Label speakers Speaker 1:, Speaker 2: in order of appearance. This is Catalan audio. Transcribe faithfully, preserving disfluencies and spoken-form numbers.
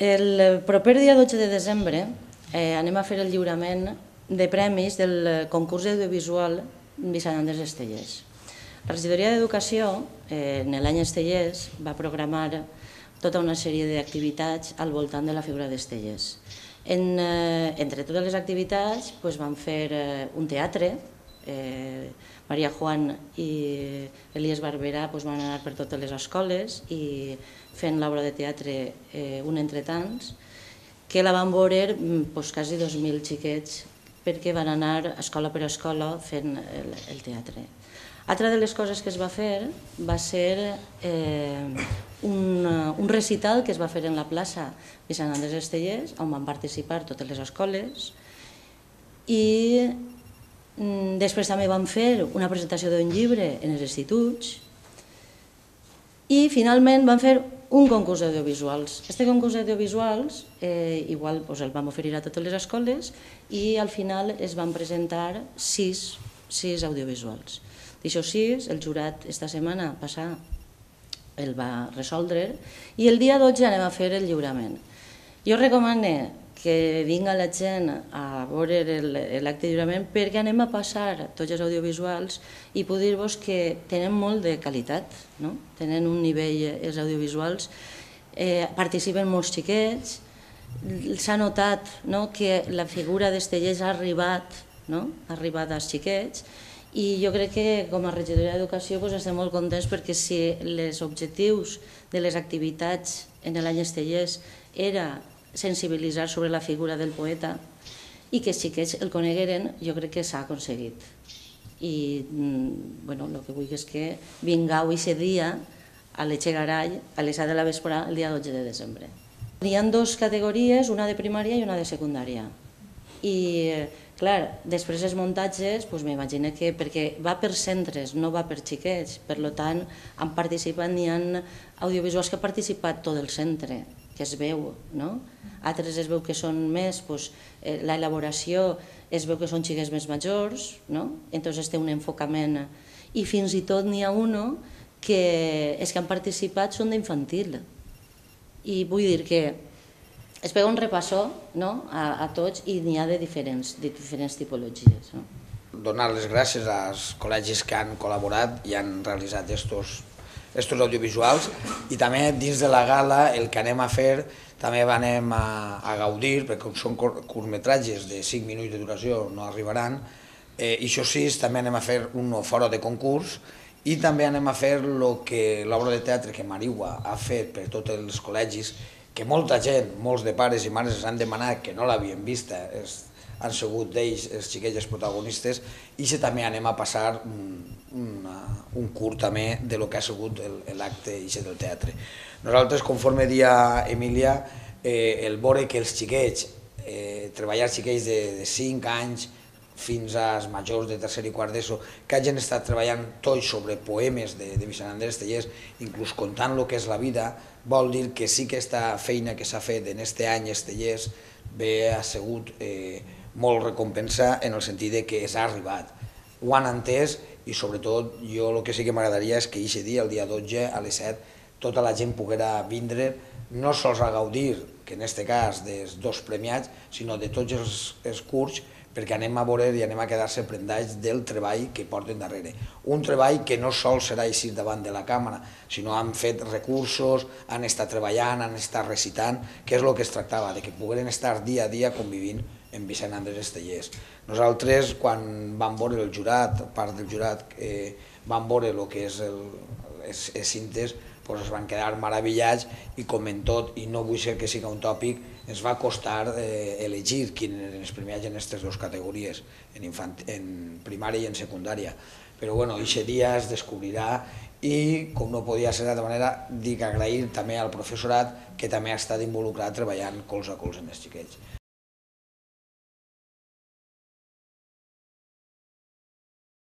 Speaker 1: El proper dia dotze de desembre eh, anem a fer el lliurament de premis del concurs audiovisual Vicent Andrés Estellés. La regidoria d'Educació, eh, en l'any Estellés, va programar tota una sèrie d'activitats al voltant de la figura d'Estellés. En, eh, entre totes les activitats pues, van fer eh, un teatre, eh, Maria Juan i Elies Barberà pues, van anar per totes les escoles i fent l'obra de teatre eh, un entre tants, que la van veure pues, quasi dos mil xiquets perquè van anar escola per escola fent el, el teatre. Altra de les coses que es va fer va ser eh, un, un recital que es va fer en la plaça Vicent Andrés Estellés, on van participar totes les escoles, i mm, després també van fer una presentació d'un llibre en els instituts, i finalment van fer un concurs d'audiovisuals. Este concurs d'audiovisuals eh, igual pues, el vam oferir a totes les escoles i al final es van presentar sis, sis audiovisuals. D'això sis, el jurat esta setmana passada el va resoldre i el dia dotze anem a fer el lliurament. Jo recomano que vinga la gent a veure l'acte de lliurament perquè anem a passar tots els audiovisuals i puc dir-vos que tenen molt de qualitat, no? Tenen un nivell, els audiovisuals, eh, participen molts xiquets, s'ha notat no, que la figura d'Estellés ha arribat, no? ha arribat als xiquets, i jo crec que com a regidoria d'Educació pues, estem molt contents perquè si els objectius de les activitats en l'any Estellés era sensibilitzar sobre la figura del poeta i que els xiquets el conegueren, jo crec que s'ha aconseguit. I bueno, el que vull és que vingueu aquest dia a l'Echegaray, a les set de la vesprada, el dia dotze de desembre. Hi ha dues categories, una de primària i una de secundària. I, clar, després els muntatges, doncs m'imagino que perquè va per centres, no va per xiquets, per tant, han participat, n'hi ha audiovisuals que ha participat tot el centre, que es veu, no? Altres es veu que són més, doncs, l'elaboració es veu que són xiquets més majors, no? Entonces té un enfocament, i fins i tot n'hi ha uno que els que han participat són d'infantil. I vull dir que es pega un repassó no? a, a tots i n'hi ha de diferents, de diferents tipologies. No?
Speaker 2: Donar les gràcies als col·legis que han col·laborat i han realitzat estos, estos audiovisuals i també dins de la gala el que anem a fer també anem a, a gaudir, perquè com són curtmetratges de cinc minuts de duració no arribaran, eh, i això sí, també anem a fer un fora de concurs i també anem a fer l'obra de teatre que Mariua ha fet per tots els col·legis, que molta gent, molts de pares i mares ens han demanat que no l'havien vista, han sigut d'ells els xiquets els protagonistes, i que també anem a passar un curt també de lo que ha sigut l'acte del teatre. Nosaltres, conforme dia Emília, el veure que els xiquets, treballar xiquets de cinc anys fins als majors de tercer i quart d'ESO, que hagin estat treballant tots sobre poemes de Vicent Andrés Estellés, inclús contant el que és la vida, vol dir que sí que aquesta feina que s'ha fet en aquest any Estellés ha sigut molt recompensa en el sentit que s'ha arribat. Ho han entès i sobretot jo el que sí que m'agradaria és que aquest dia, el dia dotze, a les set, tota la gent poguera vindre no sols a gaudir, que en aquest cas dels dos premiats, sinó de tots els curts, perquè anem a veure i anem a quedar-se prendats del treball que porten darrere. Un treball que no sols serà així davant de la càmera, sinó han fet recursos, han estat treballant, han estat recitant, que és el que es tractava, de que pogueren estar dia a dia convivint amb Vicent Andrés Estellés. Nosaltres, quan vam veure el jurat, part del jurat, vam veure el que és els cintes, es van quedar meravellats i com en tot, i no vull ser que sigui un tòpic, ens va costar elegir quins eren els premiats en aquestes dues categories, en primària i en secundària. Però bueno, aquest dia es descobrirà i, com no podia ser d'altra manera, dic agrair també al professorat que també ha estat involucrat treballant colze a colze amb els xiquets.